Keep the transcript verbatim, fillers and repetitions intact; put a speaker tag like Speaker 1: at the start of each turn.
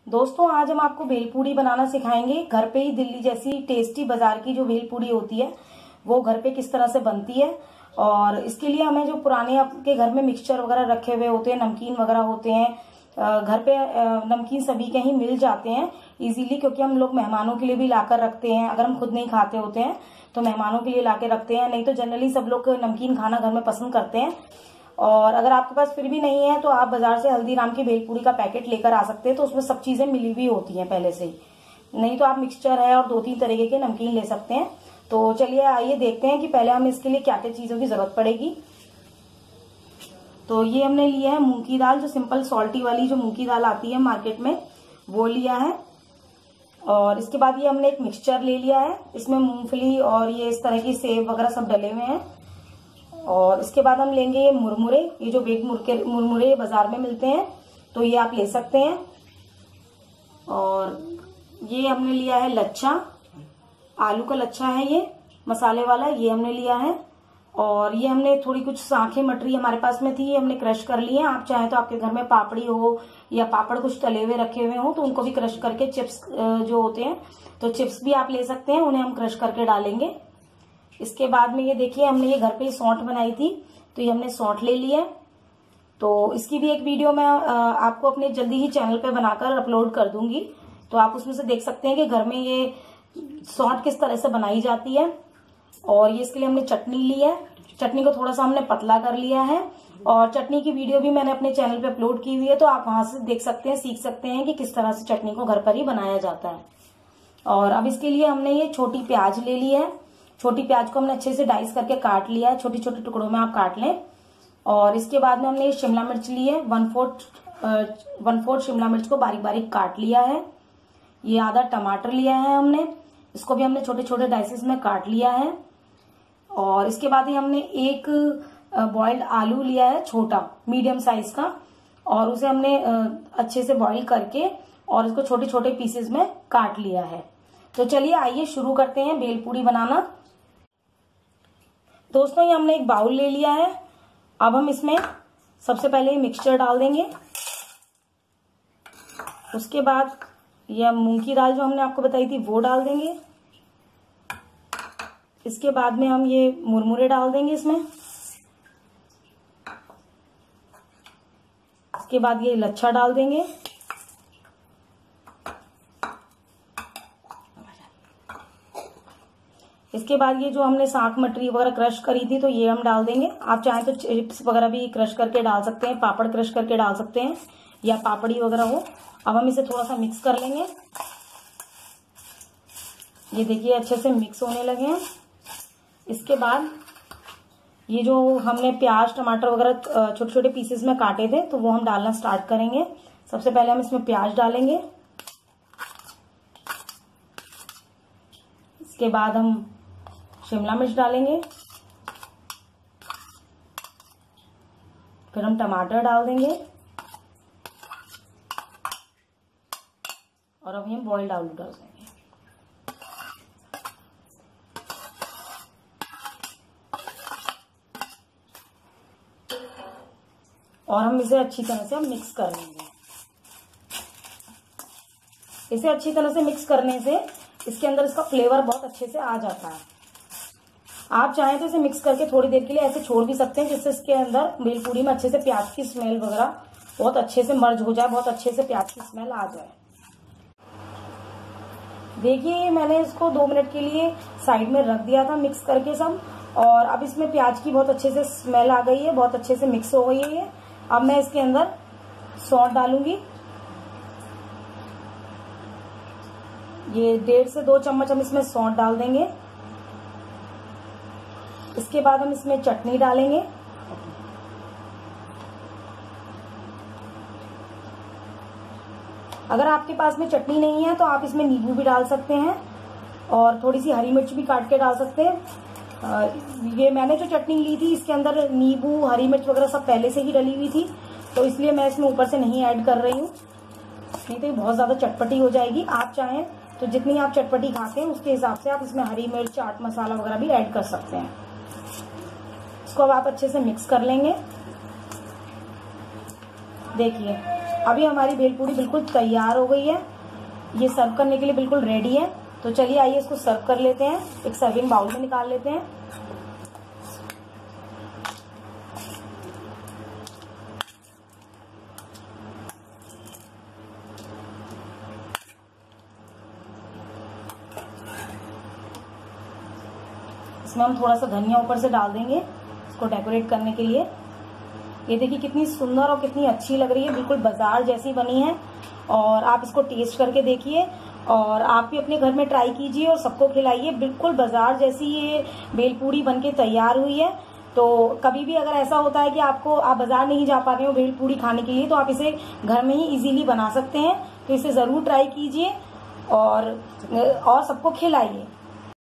Speaker 1: दोस्तों आज हम आपको भेलपूरी बनाना सिखाएंगे। घर पे ही दिल्ली जैसी टेस्टी बाजार की जो भेलपूरी होती है वो घर पे किस तरह से बनती है। और इसके लिए हमें जो पुराने आपके घर में मिक्सचर वगैरह रखे हुए होते हैं, नमकीन वगैरह होते हैं, घर पे नमकीन सभी के ही मिल जाते हैं इजीली, क्योंकि हम लोग मेहमानों के लिए भी लाकर रखते हैं। अगर हम खुद नहीं खाते होते हैं तो मेहमानों के लिए लाके रखते हैं, नहीं तो जनरली सब लोग नमकीन खाना घर में पसंद करते हैं। और अगर आपके पास फिर भी नहीं है तो आप बाजार से हल्दीराम की भेलपूरी का पैकेट लेकर आ सकते हैं, तो उसमें सब चीजें मिली हुई होती हैं पहले से ही। नहीं तो आप मिक्सचर है और दो तीन तरीके के नमकीन ले सकते हैं। तो चलिए आइए देखते हैं कि पहले हम इसके लिए क्या क्या चीजों की जरूरत पड़ेगी। तो ये हमने लिया है मूंग की दाल, जो सिंपल सॉल्टी वाली जो मूंग की दाल आती है मार्केट में, वो लिया है। और इसके बाद ये हमने एक मिक्सचर ले लिया है, इसमें मूंगफली और ये इस तरह की सेब वगैरह सब डले हुए हैं। और इसके बाद हम लेंगे ये मुरमुरे, ये जो बेक मुरमुरे बाजार में मिलते हैं तो ये आप ले सकते हैं। और ये हमने लिया है लच्छा, आलू का लच्छा है ये मसाले वाला, ये हमने लिया है। और ये हमने थोड़ी कुछ सांखें मटरी हमारे पास में थी, ये हमने क्रश कर ली है। आप चाहें तो आपके घर में पापड़ी हो या पापड़ कुछ तले हुए रखे हुए हो तो उनको भी क्रश करके, चिप्स जो होते हैं तो चिप्स भी आप ले सकते हैं, उन्हें हम क्रश करके डालेंगे। इसके बाद में ये देखिए हमने ये घर पे ही सौंठ बनाई थी तो ये हमने सौंठ ले लिया है। तो इसकी भी एक वीडियो मैं आपको अपने जल्दी ही चैनल पे बनाकर अपलोड कर दूंगी, तो आप उसमें से देख सकते हैं कि घर में ये सौंठ किस तरह से बनाई जाती है। और ये इसके लिए हमने चटनी ली है, चटनी को थोड़ा सा हमने पतला कर लिया है। और चटनी की वीडियो भी मैंने अपने चैनल पे अपलोड की हुई है, तो आप वहां से देख सकते हैं, सीख सकते हैं कि किस तरह से चटनी को घर पर ही बनाया जाता है। और अब इसके लिए हमने ये छोटी प्याज ले ली है, छोटी प्याज को हमने अच्छे से डाइस करके काट लिया है, छोटे छोटे टुकड़ों में आप काट लें। और इसके बाद में हमने शिमला मिर्च ली है, वन फोर्थ वन फोर्थ शिमला मिर्च को बारीक बारीक काट लिया है। ये आधा टमाटर लिया है हमने, इसको भी हमने छोटे छोटे डाइसेस में काट लिया है। और इसके बाद ही हमने एक बॉइल्ड आलू लिया है, छोटा मीडियम साइज का, और उसे हमने अच्छे से बॉइल करके और इसको छोटे छोटे पीसेस में काट लिया है। तो चलिए आइए शुरू करते हैं भेलपूरी बनाना। दोस्तों ये हमने एक बाउल ले लिया है, अब हम इसमें सबसे पहले मिक्सचर डाल देंगे। उसके बाद यह मूंग की दाल जो हमने आपको बताई थी वो डाल देंगे। इसके बाद में हम ये मुरमुरे डाल देंगे इसमें। इसके बाद ये लच्छा डाल देंगे। इसके बाद ये जो हमने साख मटरी वगैरह क्रश करी थी तो ये हम डाल देंगे। आप चाहें तो चिप्स वगैरह भी क्रश करके डाल सकते हैं, पापड़ क्रश करके डाल सकते हैं, या पापड़ी वगैरह हो। अब हम इसे थोड़ा सा मिक्स कर लेंगे। ये देखिए अच्छे से मिक्स होने लगे हैं। इसके बाद ये जो हमने प्याज टमाटर वगैरह छोटे छोटे पीसेस में काटे थे तो वो हम डालना स्टार्ट करेंगे। सबसे पहले हम इसमें प्याज डालेंगे, इसके बाद हम शिमला मिर्च डालेंगे, फिर हम टमाटर डाल देंगे, और अभी हम बॉइल्ड आलू डाल देंगे। और हम इसे अच्छी तरह से हम मिक्स कर लेंगे। इसे अच्छी तरह से मिक्स करने से इसके अंदर इसका फ्लेवर बहुत अच्छे से आ जाता है। आप चाहें तो इसे मिक्स करके थोड़ी देर के लिए ऐसे छोड़ भी सकते हैं, जिससे इसके अंदर भेलपूरी में अच्छे से प्याज की स्मेल वगैरह बहुत अच्छे से मर्ज हो जाए, बहुत अच्छे से प्याज की स्मेल आ जाए। देखिए मैंने इसको दो मिनट के लिए साइड में रख दिया था मिक्स करके सब, और अब इसमें प्याज की बहुत अच्छे से स्मेल आ गई है, बहुत अच्छे से मिक्स हो गई है ये। अब मैं इसके अंदर सौंठ डालूंगी, ये डेढ़ से दो चम्मच हम इसमें सौंठ डाल देंगे। इसके बाद हम इसमें चटनी डालेंगे, अगर आपके पास में चटनी नहीं है तो आप इसमें नींबू भी डाल सकते हैं, और थोड़ी सी हरी मिर्च भी काट के डाल सकते हैं। ये मैंने जो चटनी ली थी इसके अंदर नींबू हरी मिर्च वगैरह सब पहले से ही डली हुई थी, तो इसलिए मैं इसमें ऊपर से नहीं ऐड कर रही हूँ, नहीं तो ये बहुत ज्यादा चटपटी हो जाएगी। आप चाहें तो जितनी आप चटपटी खाते हैं उसके हिसाब से आप इसमें हरी मिर्च चाट मसाला वगैरह भी ऐड कर सकते हैं। इसको अब आप अच्छे से मिक्स कर लेंगे। देखिए अभी हमारी भेलपूरी बिल्कुल तैयार हो गई है, ये सर्व करने के लिए बिल्कुल रेडी है। तो चलिए आइए इसको सर्व कर लेते हैं, एक सर्विंग बाउल में निकाल लेते हैं। इसमें हम थोड़ा सा धनिया ऊपर से डाल देंगे इसको डेकोरेट करने के लिए। ये देखिए कितनी सुंदर और कितनी अच्छी लग रही है, बिल्कुल बाजार जैसी बनी है। और आप इसको टेस्ट करके देखिए और आप भी अपने घर में ट्राई कीजिए और सबको खिलाइए। बिल्कुल बाजार जैसी ये भेलपूरी बनके तैयार हुई है। तो कभी भी अगर ऐसा होता है कि आपको आप बाजार नहीं जा पा रहे हो भेलपूरी खाने के लिए, तो आप इसे घर में ही इजीली बना सकते हैं। तो इसे जरूर ट्राई कीजिए और और सबको खिलाइए।